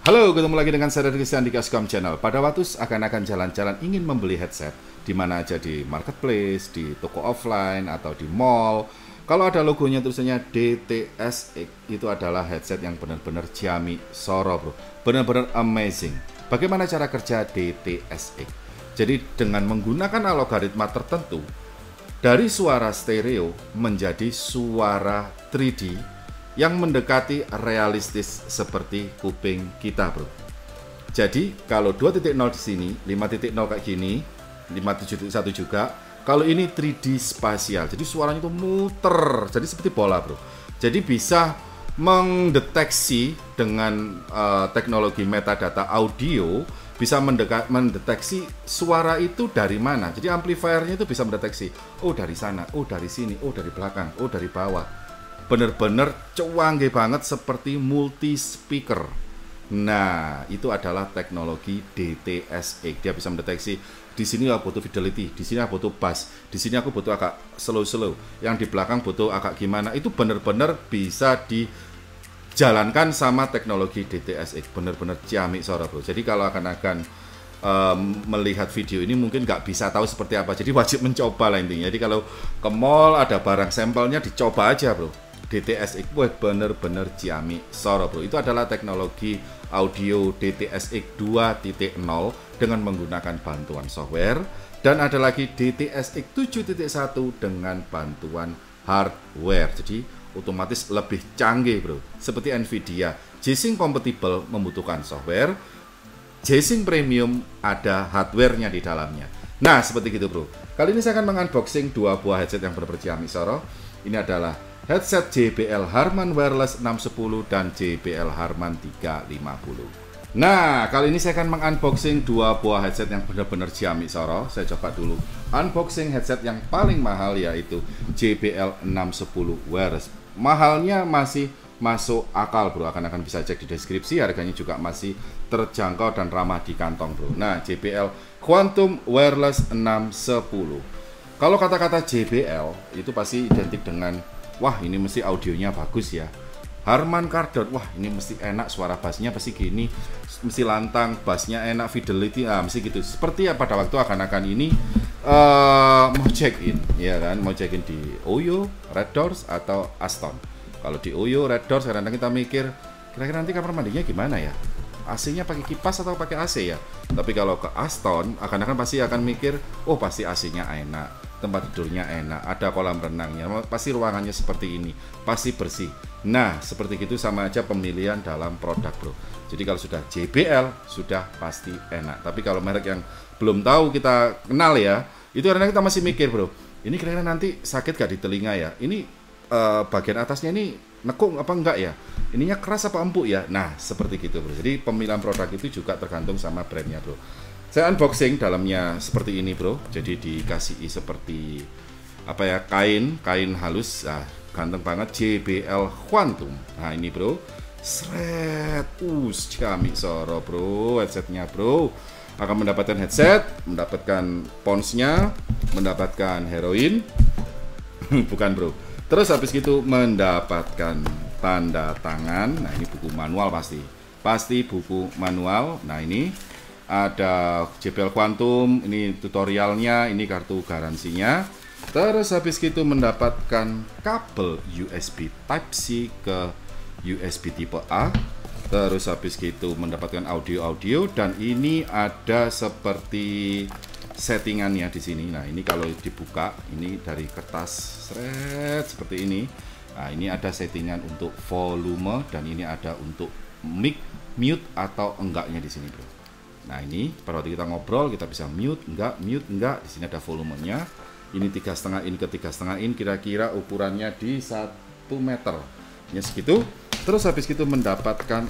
Halo, ketemu lagi dengan saya dari Christian di Kaskom Channel. Pada waktu akan jalan-jalan ingin membeli headset di mana aja, di marketplace, di toko offline atau di mall. Kalau ada logonya tulisannya DTSX, itu adalah headset yang benar-benar Xiaomi Soro, bro. Benar-benar amazing. Bagaimana cara kerja DTSX? Jadi dengan menggunakan algoritma tertentu, dari suara stereo menjadi suara 3D yang mendekati realistis seperti kuping kita, bro. Jadi kalau 2.0 di sini, 5.0 kayak gini, 5.7.1 juga. Kalau ini 3D spasial, jadi suaranya itu muter, jadi seperti bola, bro. Jadi bisa mendeteksi dengan teknologi metadata audio, bisa mendeteksi suara itu dari mana. Jadi amplifiernya itu bisa mendeteksi, oh dari sana, oh dari sini, oh dari belakang, oh dari bawah. Bener-bener canggih banget seperti multi speaker. Nah, itu adalah teknologi DTSX. Dia bisa mendeteksi di sini aku butuh fidelity, di sini aku butuh bass, di sini aku butuh agak slow, yang di belakang butuh agak gimana. Itu bener-bener bisa dijalankan sama teknologi DTSX. Bener-bener Xiaomi Soro, bro. Jadi kalau akan melihat video ini mungkin nggak bisa tahu seperti apa. Jadi wajib mencoba lah intinya. Jadi kalau ke mall ada barang sampelnya dicoba aja, bro. DTSX, bener-bener Xiaomi Soro, bro. Itu adalah teknologi audio DTSX 2.0 dengan menggunakan bantuan software, dan ada lagi DTSX 7.1 dengan bantuan hardware. Jadi otomatis lebih canggih, bro. Seperti Nvidia, G-Sync compatible membutuhkan software, G-Sync premium ada hardware-nya di dalamnya. Nah, seperti gitu, bro. Kali ini saya akan mengunboxing dua buah headset yang benar-benar Xiaomi Soro. Ini adalah headset JBL Harman Wireless 610 dan JBL Harman 350. Nah, kali ini saya akan mengunboxing dua buah headset yang benar-benar Xiaomi Soro. Saya coba dulu unboxing headset yang paling mahal, yaitu JBL 610 Wireless. Mahalnya masih masuk akal, bro. Akan bisa cek di deskripsi. Harganya juga masih terjangkau dan ramah di kantong, bro. Nah, JBL Quantum Wireless 610. Kalau kata-kata JBL itu pasti identik dengan, wah ini mesti audionya bagus ya. Harman Kardon, wah ini mesti enak, suara bassnya pasti gini, mesti lantang, bassnya enak, fidelity, mesti gitu. Seperti ya pada waktu akan ini mau check in, ya kan, mau check in di Oyo, Red Doors atau Aston. Kalau di Oyo, Red Doors, kadang-kadang kita mikir, kira-kira nanti kamar mandinya gimana ya? AC-nya pakai kipas atau pakai AC ya? Tapi kalau ke Aston, akan pasti akan mikir, oh pasti AC-nya enak, tempat tidurnya enak, ada kolam renangnya, pasti ruangannya seperti ini, pasti bersih. Nah, seperti itu sama aja pemilihan dalam produk, bro. Jadi kalau sudah JBL, sudah pasti enak. Tapi kalau merek yang belum tahu kita kenal ya, itu karena kita masih mikir, bro, ini kira-kira nanti sakit gak di telinga ya? Ini bagian atasnya ini nekuk apa enggak ya? Ininya keras apa empuk ya? Nah, seperti gitu, bro. Jadi pemilihan produk itu juga tergantung sama brandnya, bro. Saya unboxing, dalamnya seperti ini, bro. Jadi dikasih seperti apa ya, kain halus. Nah, ganteng banget, JBL Quantum. Nah, ini, bro. Sret, Xiaomi Soro, bro. Headsetnya, bro. Akan mendapatkan headset, mendapatkan ponsnya, mendapatkan heroin. Bukan, bro. Terus habis gitu mendapatkan tanda tangan. Nah, ini buku manual pasti buku manual. Nah, ini ada JBL Quantum, ini tutorialnya, ini kartu garansinya. Terus habis gitu mendapatkan kabel USB Type-C ke USB tipe A. Terus habis gitu mendapatkan audio, dan ini ada seperti settingannya di sini. Nah, ini kalau dibuka, ini dari kertas seret seperti ini. Nah, ini ada settingan untuk volume, dan ini ada untuk mic, mute atau enggaknya di sini, bro. Nah, ini pada waktu kita ngobrol kita bisa mute enggak. Di sini ada volumenya. Ini 3,5 in ke 3,5 in, kira-kira ukurannya di 1 meter. Ya segitu. Terus habis itu mendapatkan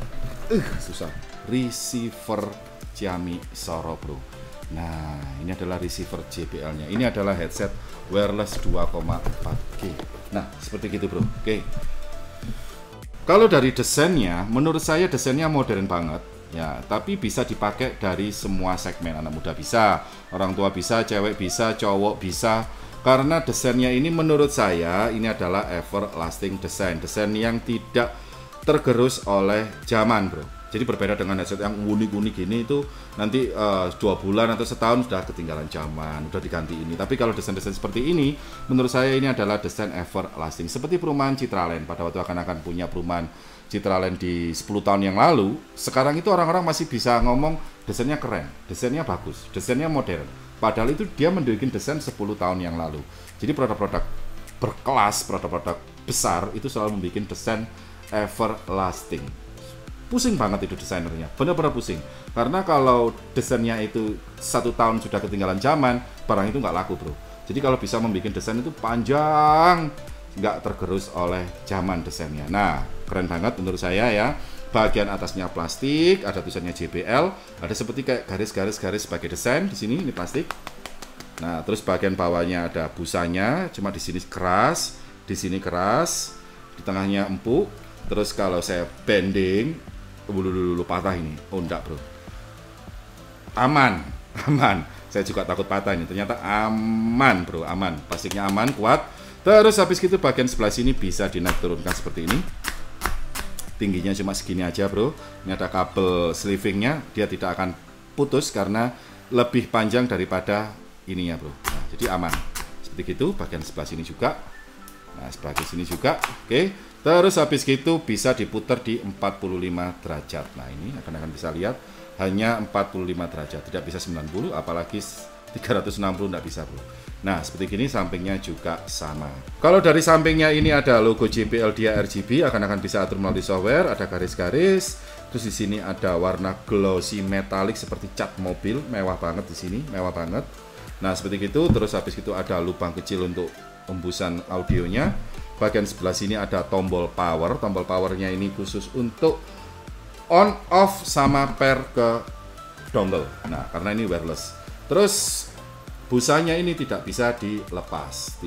receiver Xiaomi Soro, bro. Nah, ini adalah receiver JBL-nya. Ini adalah headset wireless 2,4G. Nah, seperti gitu, bro. Oke. Kalau dari desainnya, menurut saya desainnya modern banget. Ya, tapi bisa dipakai dari semua segmen. Anak muda bisa, orang tua bisa, cewek bisa, cowok bisa. Karena desainnya ini menurut saya ini adalah everlasting design yang tidak tergerus oleh zaman, bro. Jadi berbeda dengan headset yang unik-unik gini itu nanti 2 bulan atau setahun sudah ketinggalan zaman, udah diganti ini. Tapi kalau desain-desain seperti ini, menurut saya ini adalah desain everlasting. Seperti perumahan Citraland, pada waktu akan punya perumahan Citraland di 10 tahun yang lalu, sekarang itu orang-orang masih bisa ngomong desainnya keren, desainnya bagus, desainnya modern. Padahal itu dia mendirikan desain 10 tahun yang lalu. Jadi produk-produk berkelas, produk-produk besar itu selalu membuat desain everlasting. Pusing banget itu desainernya, benar-benar pusing. Karena kalau desainnya itu 1 tahun sudah ketinggalan zaman, barang itu nggak laku bro. Jadi kalau bisa membuat desain itu panjang, nggak tergerus oleh zaman desainnya. Nah, keren banget menurut saya ya. Bagian atasnya plastik, ada tulisannya JBL, ada seperti kayak garis-garis sebagai desain di sini, ini plastik. Nah, terus bagian bawahnya ada busanya, cuma di sini keras, di sini keras, di tengahnya empuk. Terus kalau saya bending, dulu patah ini. Oh enggak bro, aman. Saya juga takut patah ini, ternyata aman bro, aman. Plastiknya aman, kuat. Terus habis gitu bagian sebelah sini bisa dinaik turunkan seperti ini. Tingginya cuma segini aja bro. Ini ada kabel sleevingnya, dia tidak akan putus karena lebih panjang daripada ininya bro. Nah, jadi aman. Seperti itu, bagian sebelah sini juga. Nah, sebelah sini juga. Oke. Terus habis gitu bisa diputar di 45 derajat. Nah, ini akan bisa lihat hanya 45 derajat, tidak bisa 90, apalagi 360 tidak bisa bro. Nah, seperti gini sampingnya juga sama. Kalau dari sampingnya ini ada logo JBL Dia RGB, akan bisa atur melalui software, ada garis-garis. Terus di sini ada warna glossy metalik seperti cat mobil, mewah banget di sini, mewah banget. Nah, seperti itu. Terus habis itu ada lubang kecil untuk hembusan audionya. Bagian sebelah sini ada tombol power. Tombol powernya ini khusus untuk on off sama pair ke dongle. Nah, karena ini wireless. Terus busanya ini tidak bisa dilepas,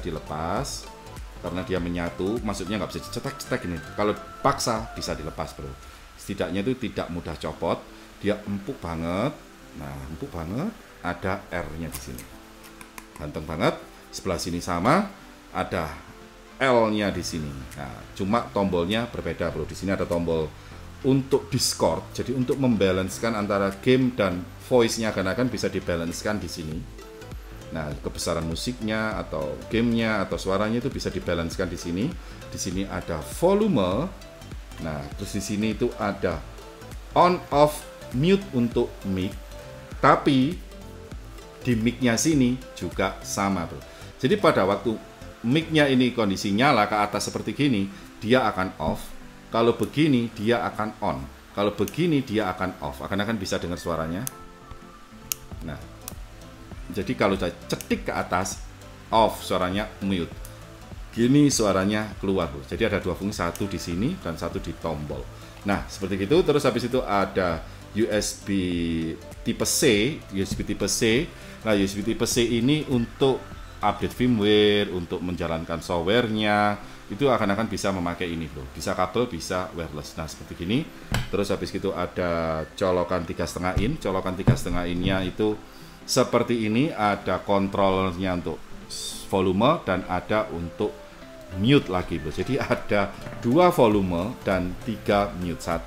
karena dia menyatu. Maksudnya nggak bisa cetek-cetek ini. Kalau paksa bisa dilepas bro. Setidaknya itu tidak mudah copot. Dia empuk banget. Nah, empuk banget. Ada R-nya di sini. Ganteng banget. Sebelah sini sama. Ada L-nya di sini. Nah, cuma tombolnya berbeda bro. Di sini ada tombol untuk Discord. Jadi untuk membalancekan antara game dan voice-nya akan bisa dibalancekan di sini. Nah, kebesaran musiknya atau gamenya atau suaranya itu bisa dibalancekan di sini. Di sini ada volume. Nah, terus di sini itu ada on off mute untuk mic. Tapi di mic-nya sini juga sama bro. Jadi pada waktu mic-nya ini kondisi nyala ke atas seperti gini, dia akan off. Kalau begini dia akan on. Kalau begini dia akan off. Akan bisa dengar suaranya. Nah, jadi kalau saya cetik ke atas, off, suaranya mute. Gini suaranya keluar bro. Jadi ada dua fungsi, satu di sini dan satu di tombol. Nah, seperti itu. Terus habis itu ada USB tipe C. Nah, USB tipe C ini untuk update firmware, untuk menjalankan softwarenya, itu akan bisa memakai ini bro. Bisa kabel, bisa wireless. Nah, seperti gini. Terus habis itu ada colokan 3,5 in. Colokan 3,5 innya itu seperti ini. Ada kontrolnya untuk volume dan ada untuk mute lagi bro. Jadi ada 2 volume dan 3 mute. 1,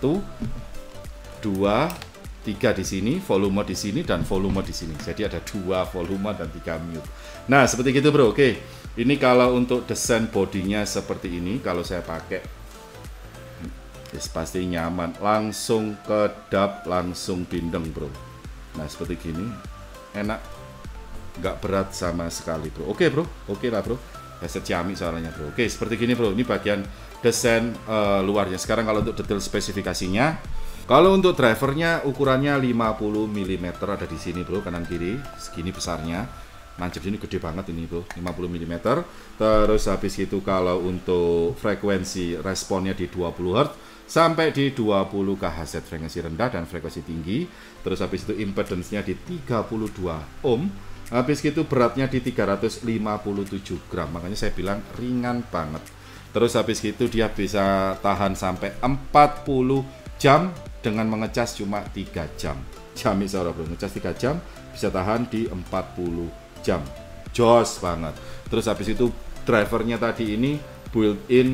2, 3 di sini, volume di sini, dan volume di sini. Jadi ada 2 volume dan 3 mute. Nah, seperti gitu bro. Oke, ini kalau untuk desain bodinya seperti ini. Kalau saya pakai, yes, pasti nyaman. Langsung kedap, langsung bindeng bro. Nah, seperti gini. Enak. Nggak berat sama sekali bro. Oke bro, oke lah bro. Headset Xiaomi soalnya bro. Oke, seperti gini bro. Ini bagian desain luarnya. Sekarang kalau untuk detail spesifikasinya. Kalau untuk drivernya ukurannya 50 mm ada di sini bro, kanan kiri, segini besarnya. Nancep ini gede banget ini bro, 50 mm. Terus habis itu kalau untuk frekuensi responnya di 20 Hz sampai di 20 kHz, frekuensi rendah dan frekuensi tinggi. Terus habis itu impedance-nya di 32 ohm. Habis itu beratnya di 357 gram, makanya saya bilang ringan banget. Terus habis itu dia bisa tahan sampai 40 jam dengan mengecas cuma 3 jam. Jamin saudara bro, ngecas 3 jam bisa tahan di 40 jam. Jos banget. Terus habis itu drivernya tadi ini built-in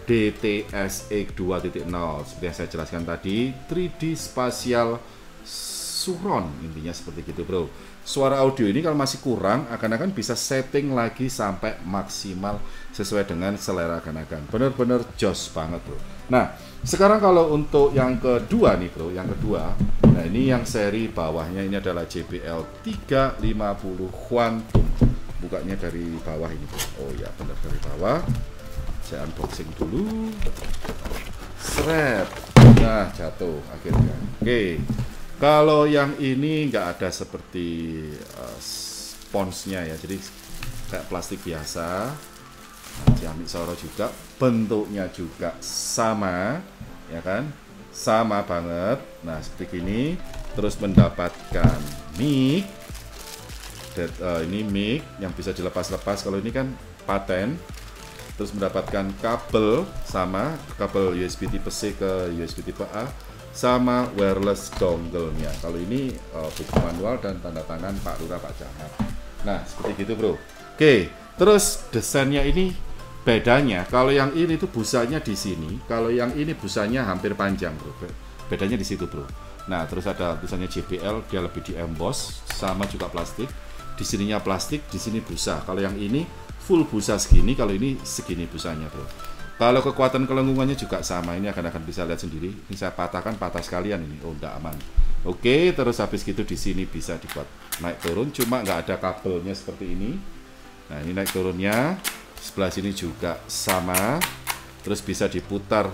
DTSX 2.0. Seperti yang saya jelaskan tadi, 3D Spatial Surround, intinya seperti gitu bro. Suara audio ini kalau masih kurang, akan bisa setting lagi sampai maksimal sesuai dengan selera akan. Bener-bener jos banget bro. Nah, sekarang kalau untuk yang kedua nih bro, yang kedua, nah ini yang seri bawahnya ini adalah JBL 350 Quantum. Bukanya dari bawah ini bro. Oh ya, bener dari bawah. Saya unboxing dulu. Seret. Nah, jatuh akhirnya. Oke. Kalau yang ini nggak ada seperti sponsnya ya, jadi kayak plastik biasa. Nah, Xiaomi Soro juga, bentuknya juga sama, ya kan? Sama banget. Nah, seperti ini. Terus mendapatkan mic. Ini mic yang bisa dilepas-lepas. Kalau ini kan paten. Terus mendapatkan kabel sama, kabel USB tipe C ke USB tipe A. Sama wireless dongle-nya. Kalau ini buku manual dan tanda tangan Pak Lurah Pak Camat. Nah, seperti gitu bro. Oke, terus desainnya ini bedanya. Kalau yang ini tuh busanya di sini, kalau yang ini busanya hampir panjang bro. Bedanya di situ bro. Nah, terus ada tulisannya JBL, dia lebih di emboss, sama juga plastik. Di sininya plastik, di sini busa. Kalau yang ini full busa segini, kalau ini segini busanya bro. Kalau kekuatan kelengkungannya juga sama, ini akan bisa lihat sendiri. Ini saya patahkan, patah sekalian ini. Oh, enggak aman. Oke, terus habis gitu di sini bisa dibuat naik turun, cuma nggak ada kabelnya seperti ini. Nah, ini naik turunnya. Sebelah sini juga sama. Terus bisa diputar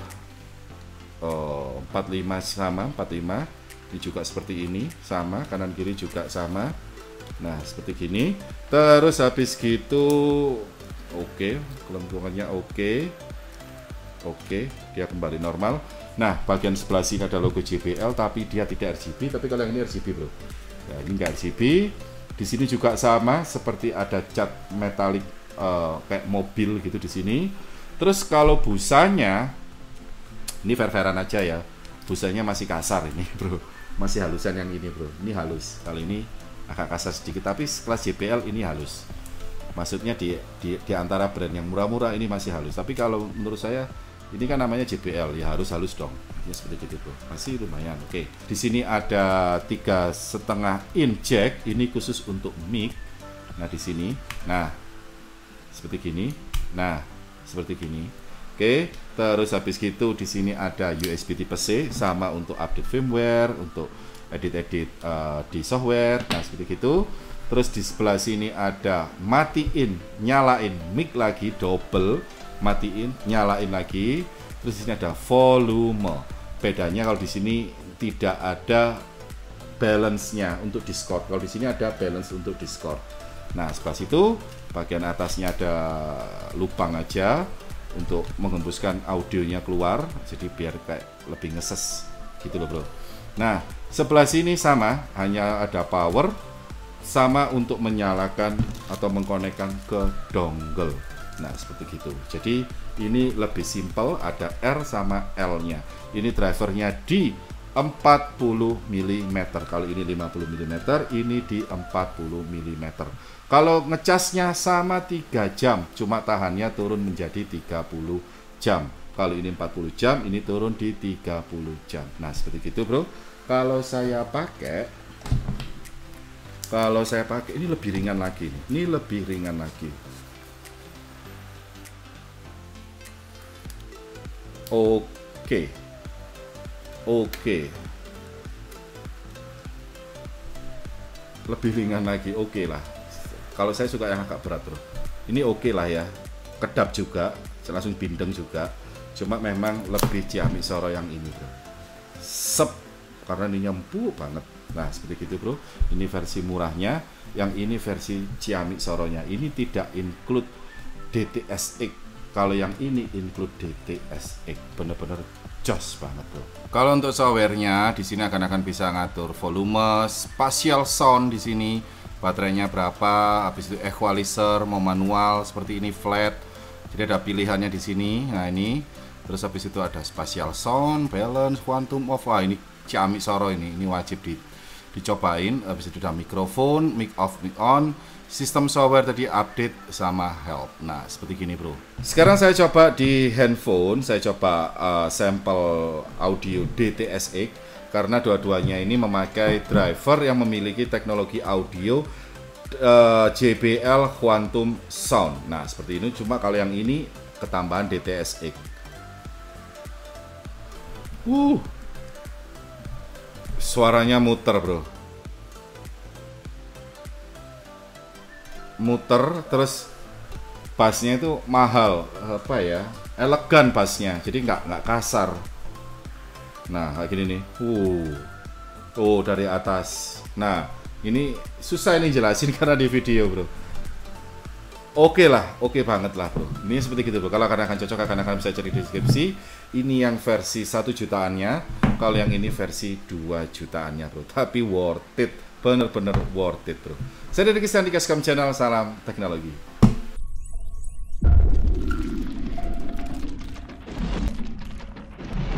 45 sama, 45. Ini juga seperti ini, sama. Kanan kiri juga sama. Nah, seperti gini. Terus habis gitu, oke, kelengkungannya oke. Oke, dia kembali normal. Nah, bagian sebelah sini ada logo JBL, tapi dia tidak RGB. Tapi kalau yang ini RGB bro. Nah, ini nggak RGB. Di sini juga sama, seperti ada cat metalik kayak mobil gitu di sini. Terus kalau busanya, ini fair-fairan aja ya. Busanya masih kasar ini bro. Masih halusan yang ini bro. Ini halus. Kalau ini agak kasar sedikit, tapi kelas JBL ini halus. Maksudnya di antara brand yang murah-murah ini masih halus. Tapi kalau menurut saya ini kan namanya JBL, ya harus halus dong. Ya seperti itu bro. Masih lumayan. Oke. Di sini ada 3,5 in jack. Ini khusus untuk mic. Nah di sini. Nah seperti gini. Nah seperti gini. Oke. Terus habis gitu di sini ada USB Type C, sama untuk update firmware, untuk edit-edit di software. Nah seperti gitu. Terus di sebelah sini ada matiin, nyalain mic lagi, double, matiin, nyalain lagi. Terus di sini ada volume. Bedanya kalau di sini tidak ada balance-nya untuk Discord. Kalau di sini ada balance untuk Discord. Nah, sebelah situ bagian atasnya ada lubang aja untuk menghembuskan audionya keluar. Jadi biar kayak lebih ngeses gitu loh, bro. Nah, sebelah sini sama, hanya ada power sama untuk menyalakan atau mengkonekkan ke dongle. Nah seperti gitu. Jadi ini lebih simple, ada R sama L nya. Ini drivernya di 40 mm. Kalau ini 50 mm, ini di 40 mm. Kalau ngecasnya sama 3 jam, cuma tahannya turun menjadi 30 jam. Kalau ini 40 jam, ini turun di 30 jam. Nah seperti gitu bro. Kalau saya pakai ini lebih ringan lagi. Ini lebih ringan lagi. Oke. Lebih ringan lagi. Oke lah. Kalau saya suka yang agak berat, bro. Ini oke lah ya. Kedap juga, langsung bindeng juga. Cuma memang lebih Xiaomi Soro yang ini, bro. Sep, karena ini empuk banget. Nah seperti itu bro, ini versi murahnya, yang ini versi Xiaomi Soronya. Ini tidak include DTSX. Kalau yang ini include DTSX, bener-bener jos banget bro. Kalau untuk softwarenya, di sini akan bisa ngatur volume, spatial sound di sini, baterainya berapa, habis itu equalizer, mau manual seperti ini, flat. Jadi ada pilihannya di sini. Nah ini, terus habis itu ada spatial sound, balance, quantum of, ini Xiaomi Soro ini wajib dicobain. Habis itu udah mikrofon, mic off, mic on, sistem software tadi update sama help. Nah, seperti gini bro. Sekarang saya coba di handphone, saya coba sampel audio DTS:X karena dua-duanya ini memakai driver yang memiliki teknologi audio JBL Quantum Sound. Nah, seperti ini. Cuma kalau yang ini ketambahan DTS:X. Suaranya muter bro, muter, terus bassnya itu mahal, apa ya, elegan bassnya, jadi nggak kasar. Nah kayak gini nih, oh dari atas. Nah ini susah ini jelasin karena di video bro. Oke lah, oke banget lah bro. Ini seperti gitu bro. Kalau akan cocok akan bisa cari di deskripsi. Ini yang versi 1 jutaannya. Kalau yang ini versi 2 jutaannya bro. Tapi worth it, bener-bener worth it bro. Saya dari Kisah di Kaskom Channel, salam teknologi.